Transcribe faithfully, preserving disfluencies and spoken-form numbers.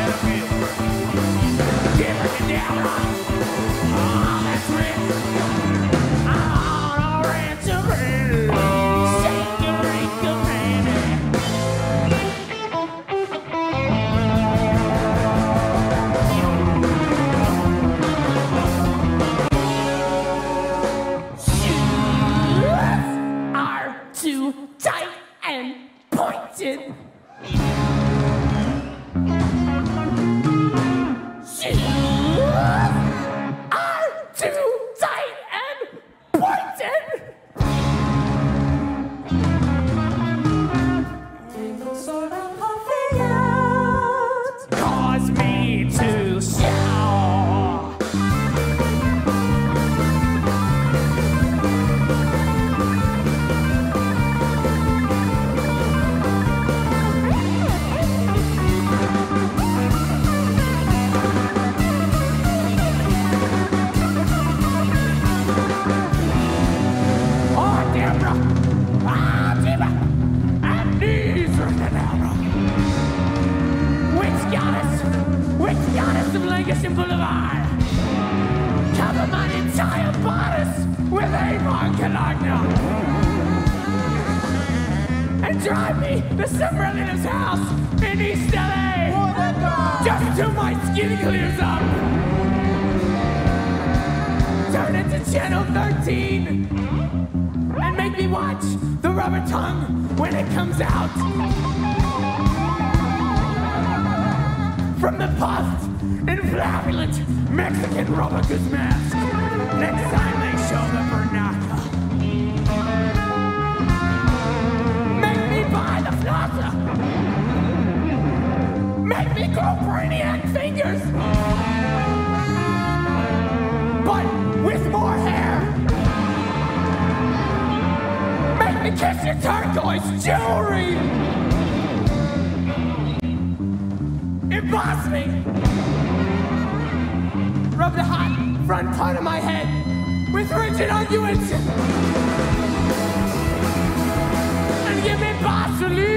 Debra Kedabra. Oh, that's rich. I'm on a rancher, baby. Shake the wrinkle, baby. Shoes are too tight and pointed. Shoes are too tight and pointed. Ain't sort of puffing out. Cause me to shout. Oh, Debra! Ah, Debra! And these are Kedabra. Witch goddess! Witch goddess of Lancashire Boulevard! Cover my entire bodice with Avon Cologne! And drive me to some relative's house in East L A! Just until my skin clears up! Turn it to channel thirteen! And make me watch the rubber tongue when it comes out from the puffed and fabulent Mexican rubber goose mask next time they show the Bernaka. Make me buy the flosser. Make me grow brainiac fingers, but with more hair. Make me kiss your turquoise jewelry. Emboss me. Rub the hot front part of my head with rigid unguents. And give me Vaseline.